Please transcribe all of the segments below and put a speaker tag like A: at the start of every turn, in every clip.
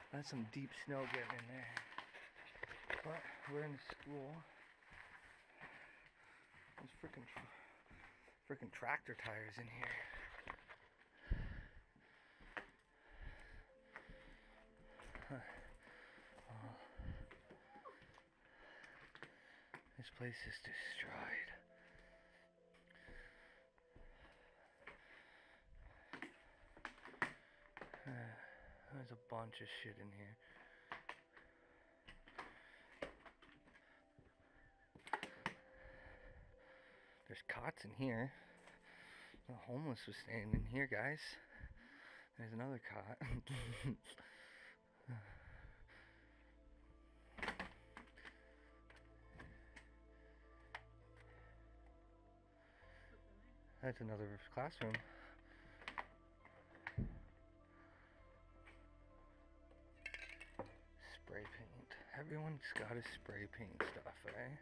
A: That's some deep snow getting in there. But we're in the school. There's freaking tractor tires in here. This place is destroyed. There's a bunch of shit in here. There's cots in here. The homeless was staying in here, guys. There's another cot. That's another classroom. Spray paint. Everyone's got his spray paint stuff, eh?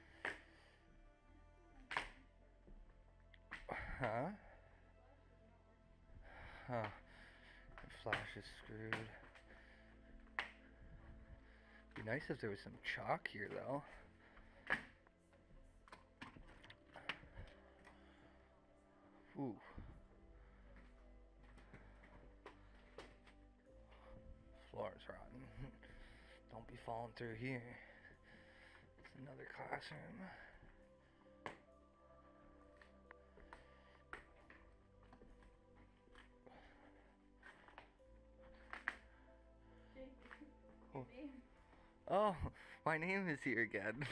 A: Huh? Huh. The flash is screwed. Be nice if there was some chalk here, though. Ooh. Floor is rotten. Don't be falling through here. It's another classroom. Oh. Oh, my name is here again.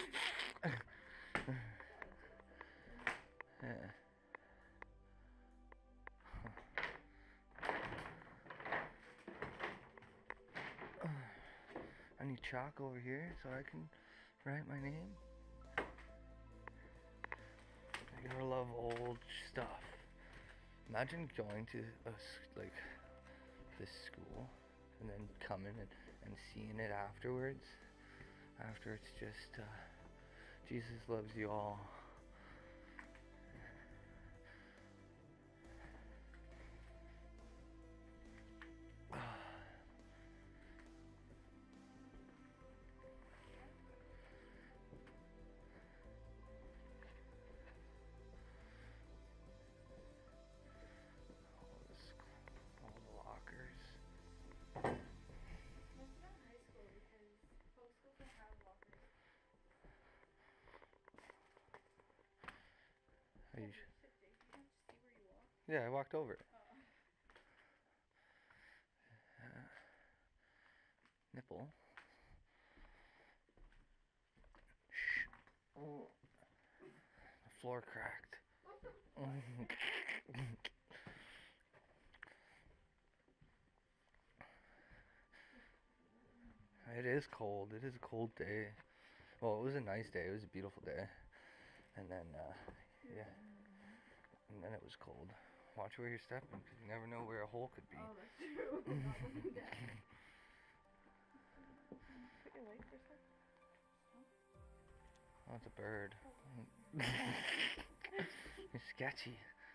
A: Yeah. I need chalk over here so I can write my name. I gotta love old stuff. Imagine going to like this school and then coming and seeing it afterwards. After it's just Jesus loves you all. All the lockers.
B: That's not high school because folk school can have lockers.
A: Are you
B: Shit, Jake, you have to see where you walk.
A: Yeah, I walked over it.
B: Oh.
A: Nipple. Shh. Oh. The floor cracked. It is cold. It is a cold day. Well, it was a nice day. It was a beautiful day. And then, yeah. And then it was cold. Watch where you're stepping, because you never know where a hole could be.
B: Oh, that's true. I'm not looking down. Put your leg for a sec.
A: Oh, it's a bird. You're sketchy.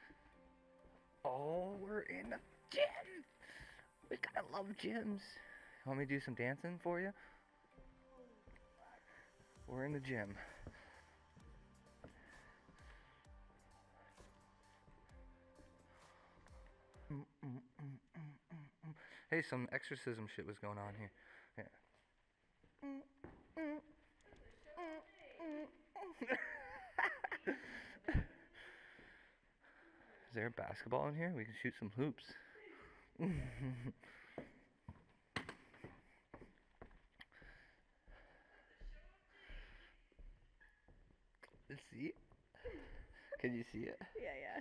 A: Oh, we're in a gym. We gotta love gyms. Want me to do some dancing for you? We're in the gym. Hey, some exorcism shit was going on here. Yeah. Is there a basketball in here? We can shoot some hoops. See it? Can you see it?
B: Yeah.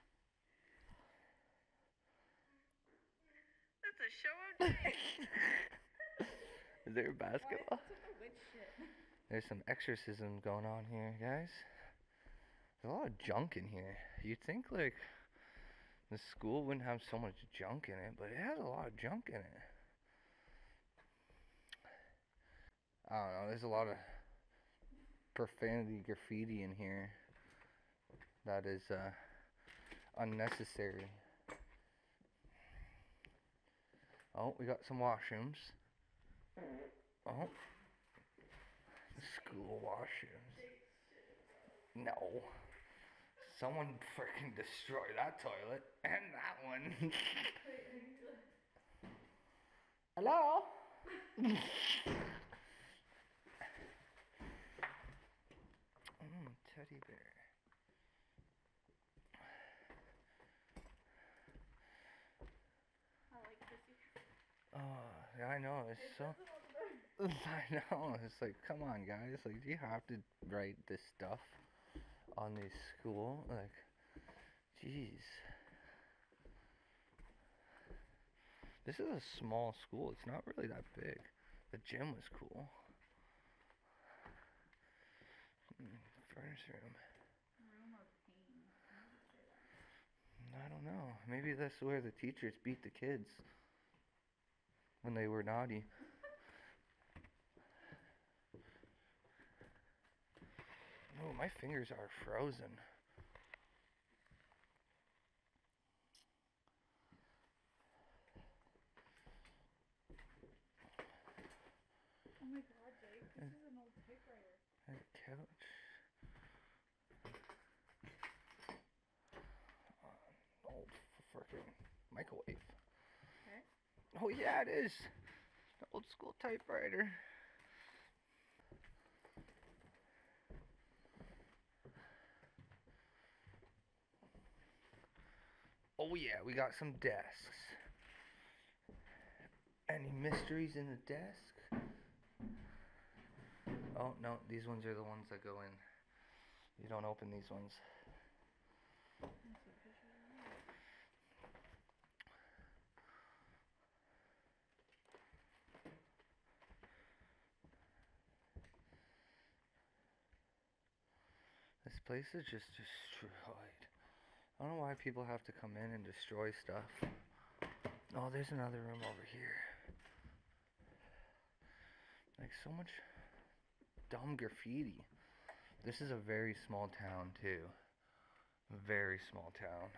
B: That's a show of Jake.
A: Is there a basketball?
B: What's with the witch shit?
A: There's some exorcism going on here, guys. There's a lot of junk in here. You'd think, like, the school wouldn't have so much junk in it, but it has a lot of junk in it. I don't know, there's a lot of profanity graffiti in here that is unnecessary. Oh, we got some washrooms. Oh. School washrooms. No. Someone freaking destroyed that toilet and that one. Hello? Teddy bear.
B: I like this.
A: Oh, yeah, I know. It's so. I know. It's like, come on, guys. Like, do you have to write this stuff on the school? Like, jeez. This is a small school. It's not really that big. The gym was cool. Furnace room.
B: Room of pain. Why would it say that?
A: I don't know. Maybe that's where the teachers beat the kids when they were naughty. Oh, my fingers are frozen.
B: Oh my god, Jake, this is an old typewriter.
A: A couch. Old freaking microwave.
B: Okay.
A: Oh yeah, it is. An old school typewriter. Oh yeah, we got some desks. Any mysteries in the desk? Oh no, these ones are the ones that go in. You don't open these ones. This place is just destroyed. I don't know why people have to come in and destroy stuff. Oh, there's another room over here. Like so much dumb graffiti. This is a very small town too. Very small town.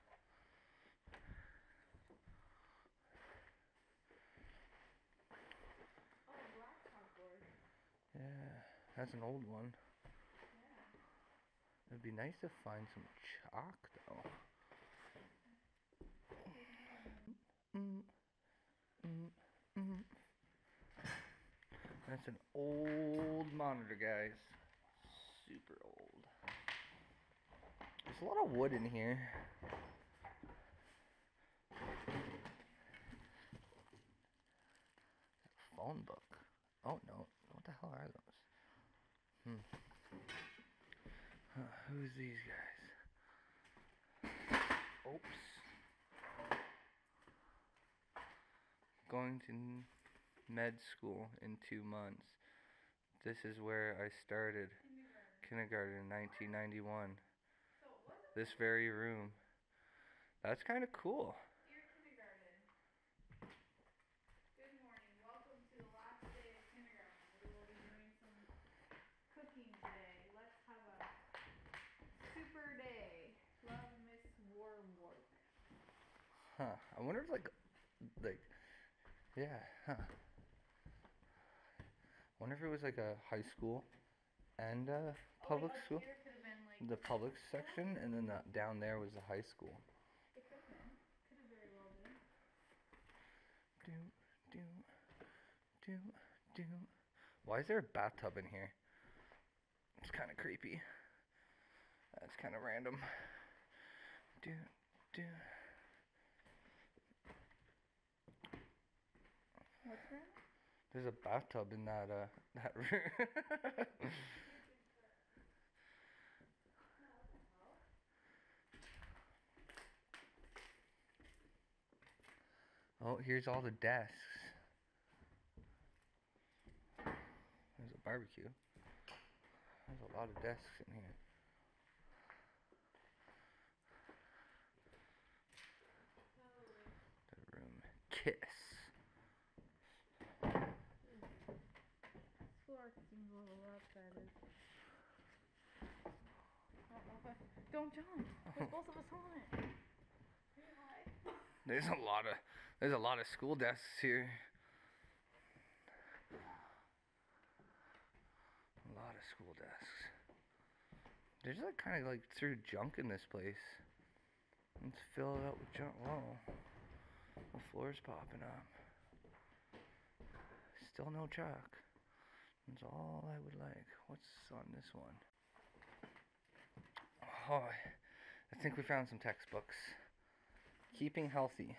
B: Oh, black chalkboard.
A: Yeah, that's an old one.
B: Yeah.
A: It'd be nice to find some chalk though. That's an old monitor, guys. Super old. There's a lot of wood in here. Phone book. Oh no. What the hell are those? Who's these guys? Oops. Going to med school in 2 months. This is where I started kindergarten in 1991. This very room. That's kind of cool.
B: Dear kindergarten, good morning. Welcome to the last day of kindergarten. We will be doing some cooking today. Let's have a super day. Love, Miss Warwork.
A: Huh. I wonder if yeah, huh. Wonder if it was like a high school and a public school.
B: Here could have been like
A: The public section, and then down there was the high school.
B: it could have been. Could have very well been.
A: Do. Why is there a bathtub in here? It's kind of creepy. That's kind of random. Do.
B: What's that?
A: There's a bathtub in that room. Oh, here's all the desks. There's a barbecue. There's a lot of desks in here. The room. Kiss.
B: This floor seems a little lopsided. Don't jump. There's both of us on it. Hey, hi.
A: There's a lot of school desks here. school desks. There's like kind of like threw junk in this place. Let's fill it up with junk. Whoa. The floor's popping up. Still no chalk. That's all I would like. What's on this one? Oh, I think we found some textbooks. Keeping healthy.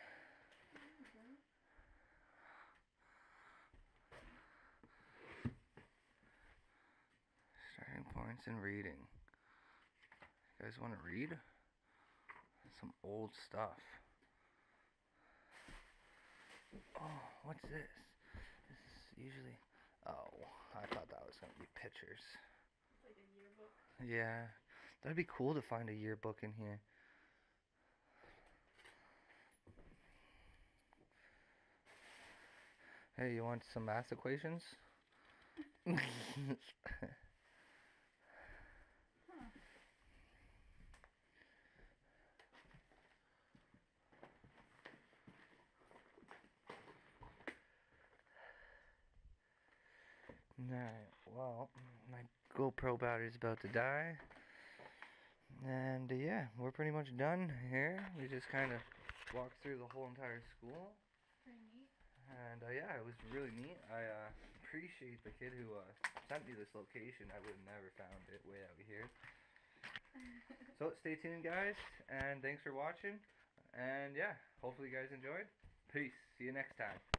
A: Starting points in reading. You guys want to read? Some old stuff. Oh, what's this? This is usually... Oh, I thought that was going to be pictures.
B: Like a yearbook.
A: Yeah, that'd be cool to find a yearbook in here. Hey, you want some math equations?
B: Huh.
A: Alright, well, my GoPro battery's about to die. And yeah, we're pretty much done here. We just kind of walked through the whole entire school.
B: Pretty neat.
A: And yeah, it was really neat. I appreciate the kid who sent me this location. I would have never found it way out here. So stay tuned, guys, and thanks for watching. And yeah, hopefully you guys enjoyed. Peace. See you next time.